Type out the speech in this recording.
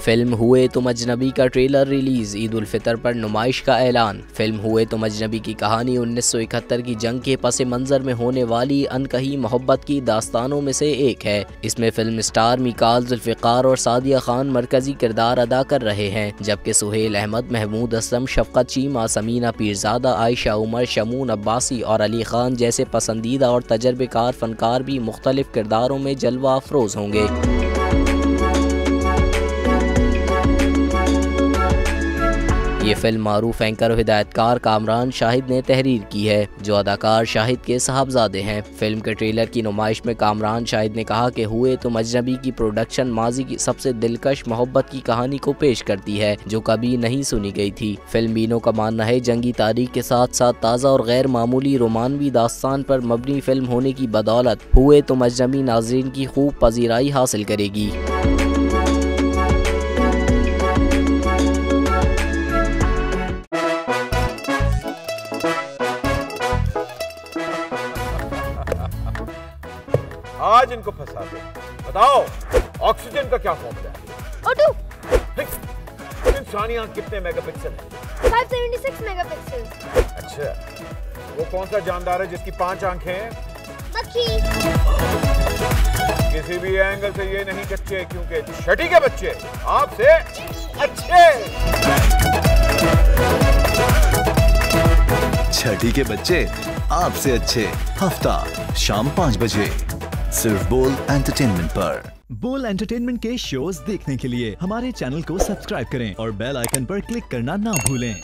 Film हुए तुम अजनबी का trailer release, Eid ul Fitr पर नुमाइश का ऐलान। फिल्म हुए तुम अजनबी की कहानी 1971 की जंग के पस मंजर में होने वाली अनकही मोहब्बत की दास्तानों में से एक है। इसमें फिल्म स्टार मिकाल जुल्फ़िकार और सादिया खान मरकजी किरदार अदा कर रहे हैं, जबकि सुहेल अहमद, महमूद असलम, शफकत चीमा, समीना पीरजादा, आयशा उमर, शमून अब्बासी और अली खान जैसे पसंदीदा और तजर्बेकार फनकार भी मुख्तलिफ किरदारों में जलवा अफरोज होंगे। ये फिल्म मारूफ एंकर और हिदायतकार कामरान शाहिद ने तहरीर की है, जो अदाकार शाहिद के साहबजादे हैं। फिल्म के ट्रेलर की नुमाइश में कामरान शाहिद ने कहा कि हुए तुम अजनबी की प्रोडक्शन माजी की सबसे दिलकश मोहब्बत की कहानी को पेश करती है, जो कभी नहीं सुनी गई थी। फिल्म बीनों का मानना है जंगी तारीख के साथ साथ ताज़ा और गैर मामूली रोमानवी दास्तान पर मबनी फिल्म होने की बदौलत हुए तुम अजनबी नाजरीन की खूब पजीराई हासिल करेगी। आज इनको फंसा दे। बताओ ऑक्सीजन का क्या फॉर्मूला है? O2। इंसानी आंख कितने मेगापिक्सल है? 576 मेगापिक्सल। अच्छा, वो कौन सा जानदार है जिसकी 5 आंखें हैं? मक्खी। किसी भी एंगल से ये नहीं कच्चे, क्योंकि छठी के बच्चे आपसे अच्छे। छठी के बच्चे आपसे अच्छे, हफ्ता शाम 5 बजे सिर्फ बोल एंटरटेनमेंट पर। बोल एंटरटेनमेंट के शोज देखने के लिए हमारे चैनल को सब्सक्राइब करें और बेल आइकन पर क्लिक करना ना भूलें।